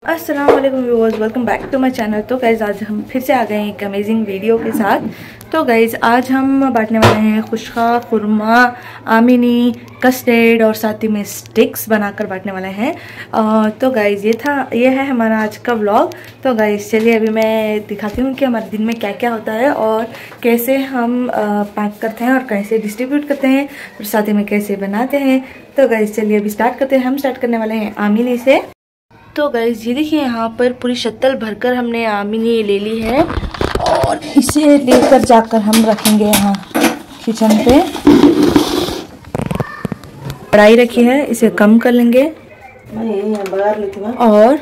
अस्सलाम वालेकुम viewers, welcome back to my channel. तो गाइज़ आज हम फिर से आ गए हैं एक अमेजिंग वीडियो के साथ। तो गाइज़ आज हम बांटने वाले हैं खुशखा, खुरमा, आमिनी, कस्टर्ड और साथ ही में स्टिक्स बनाकर बांटने वाले हैं। तो गाइज़ ये है हमारा आज का व्लॉग। तो गाइज़ चलिए अभी मैं दिखाती हूँ कि हमारे दिन में क्या क्या होता है और कैसे हम पैक करते हैं और कैसे डिस्ट्रीब्यूट करते हैं और साथ ही में कैसे बनाते हैं। तो गाइज़ चलिए अभी स्टार्ट करते हैं। हम स्टार्ट करने वाले हैं आमिनी से। तो गाइज़ ये देखिए यहाँ पर पूरी शक्ल भरकर हमने आमिनी ले ली है और इसे लेकर जाकर हम रखेंगे यहाँ किचन पे। कढ़ाई रखी है, इसे कम कर लेंगे और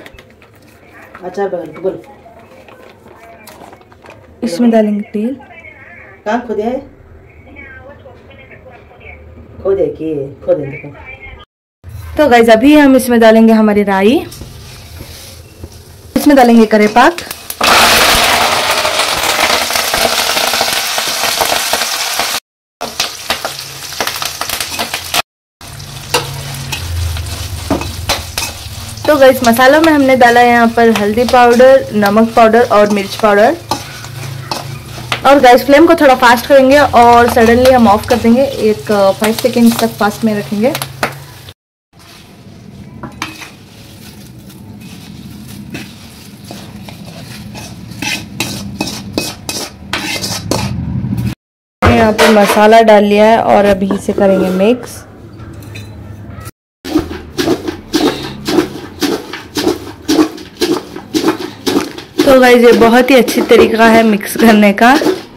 इसमें डालेंगे तेल। तो गाइज़ अभी हम इसमें डालेंगे हमारी राई, इसमें डालेंगे करेपाक, तो गाइस मसालों में हमने डाला है यहाँ पर हल्दी पाउडर, नमक पाउडर और मिर्च पाउडर। और गाइस फ्लेम को थोड़ा फास्ट करेंगे और सडनली हम ऑफ कर देंगे। एक 5 सेकेंड तक फास्ट में रखेंगे। यहाँ पे मसाला डाल लिया है और अभी इसे करेंगे मिक्स। तो गाइस ये बहुत ही अच्छी तरीका है मिक्स करने का।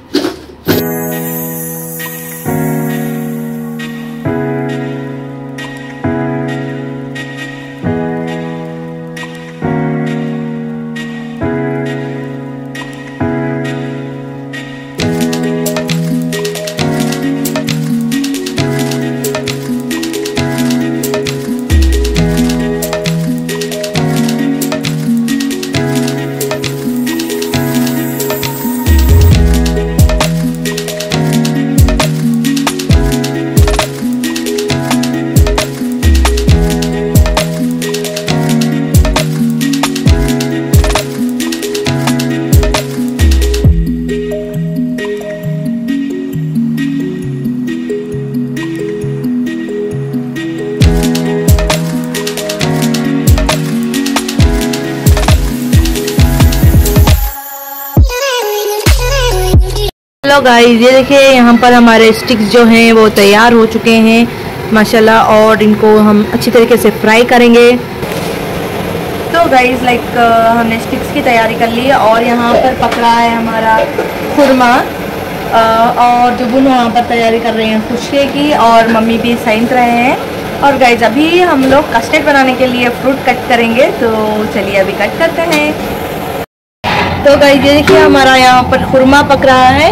हेलो गाइस, ये देखिए यहाँ पर हमारे स्टिक्स जो हैं वो तैयार हो चुके हैं माशाल्लाह, और इनको हम अच्छी तरीके से फ्राई करेंगे। तो गाइस हमने स्टिक्स की तैयारी कर ली है और यहाँ पर पकड़ा है हमारा खुरमा और जो बुनो वहाँ पर तैयारी कर रहे हैं खुशके की और मम्मी भी सेंक रहे हैं। और गाइस अभी हम लोग कस्टर्ड बनाने के लिए फ्रूट कट करेंगे। तो चलिए अभी कट करते हैं। तो गाइस ये देखिए हमारा यहाँ पर खुरमा पक रहा है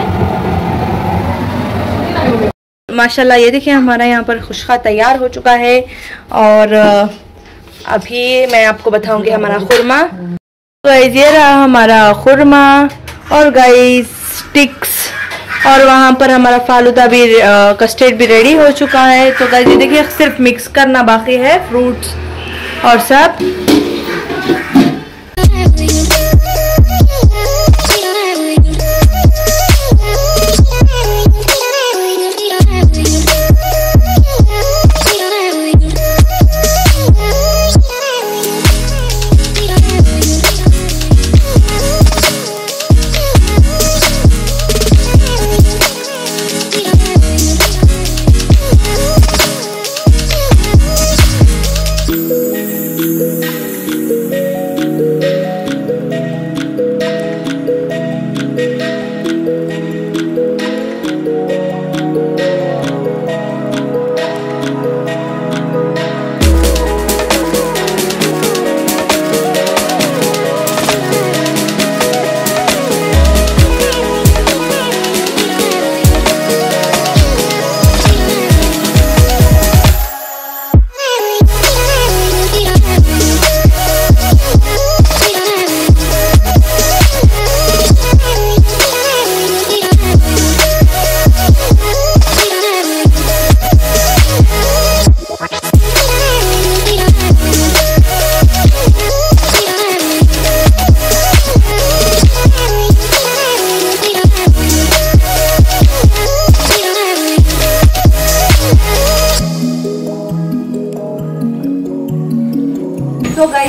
माशाल्लाह। ये देखिए हमारा यहाँ पर खुशका तैयार हो चुका है और अभी मैं आपको बताऊंगी हमारा खुरमा। गाइस ये रहा हमारा खुरमा और गाइस स्टिक्स, और वहाँ पर हमारा फालूदा भी कस्टर्ड भी रेडी हो चुका है। तो गाइस ये देखिए सिर्फ मिक्स करना बाकी है फ्रूट्स और सब।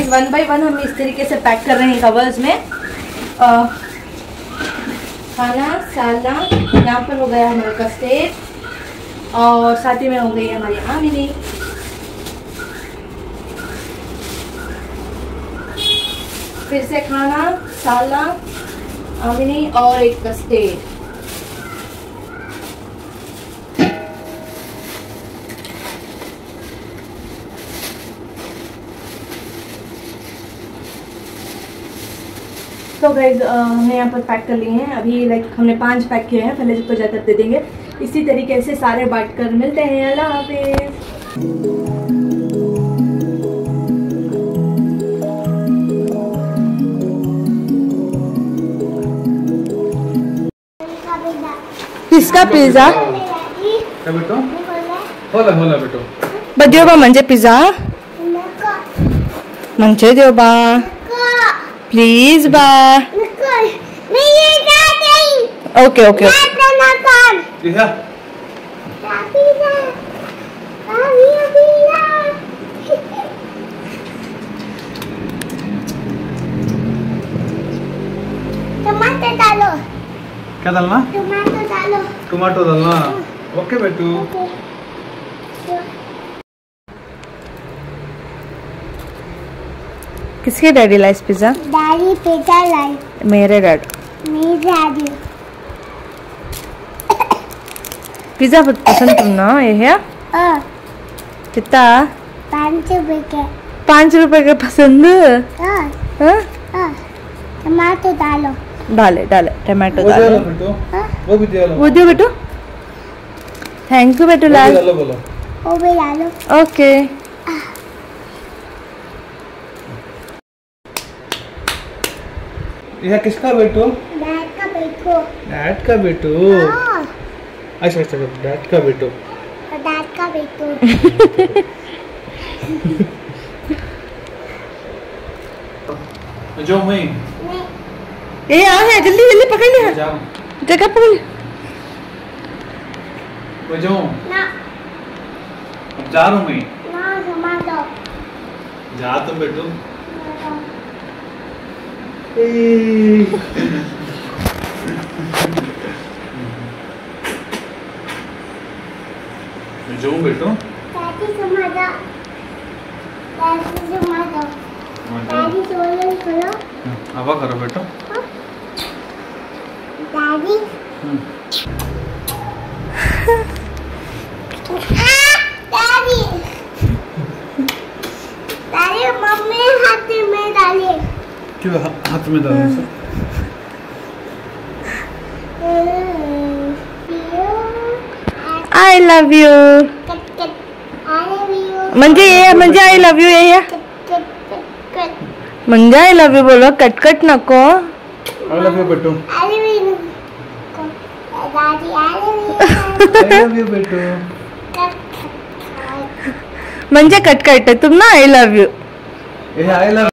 गाइस 1 बाय 1 हम इस तरीके से पैक कर रहे हैं कवर्स में। खाना साला, यहाँ पर हो गया हमारा कस्टर्ड और साथ ही में हो गई हमारी आमिनी। फिर से खाना साला, आमिनी और एक कस्टर्ड। तो गाइस हमने यहाँ पर पैक कर लिए हैं। अभी लाइक हमने 5 पैक किए हैं, पहले सबको जाकर दे देंगे। इसी तरीके से सारे बांट कर मिलते हैं। अल्लाह हाफिज़। किसका पिज़्ज़ा? बदेव म्हणजे पिज़्ज़ा म्हणजे देव बा प्लीज बा। ओके ओके टमाटर डालो। क्या डालना? टमाटर डालो। टमाटो डालना। ओके बेटू। किसके डैडी लाइस पिज़्ज़ा? डैडी पिज़्ज़ा लाई। मेरे डैड। मेरे डैडी। पिज़्ज़ा पसंद तुम ना ये है? कितना? 5 रुपए के। 5 रुपए के पसंद? टमाटो डालो। डाले डाले टमाटो डालो। वो भी डालो। वो दो बेटू। थैंक यू बेटू लाल। बोलो। वो भी डालो। ओके। यह किसका बेटू? डैड का बेटू। डैड का बेटू। अच्छा अच्छा डैड का बेटू। डैड का बेटू। जो मैं ये आ है, जल्दी जल्दी पकड़ ले। जगह पकड़ ले। बजाओ। ना। अब जा रहा हूँ मैं। ना टमाटो। जा तुम बेटू। जो बेटू। Daddy tomato. Daddy tomato. Daddy सोलन करो। हवा करो बेटू। डैडी। डैडी। डैडी मम्मी हाथ में डाले। क्यों हाथ में डाले सर? I love you. म्हणजे ये म्हणजे आई लव यू ये म्हणजे आई लव यू बोलो, कटकट नको। आई लव यू बेटू। आई लव यू बेटू। म्हणजे कटकट तुम ना I love you. I love